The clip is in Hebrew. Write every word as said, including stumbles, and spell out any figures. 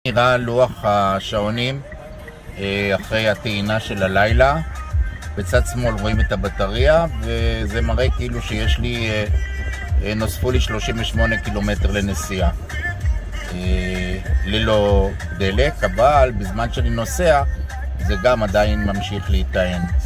נראה לוח השעונים אחרי הטעינה של הלילה. בצד שמאל רואים את הבטריה, וזה מראה כאילו שיש לי, נוספו לי שלושים ושמונה קילומטר לנסיעה ללא דלק, אבל בזמן שאני נוסע זה גם עדיין ממשיך להיטען.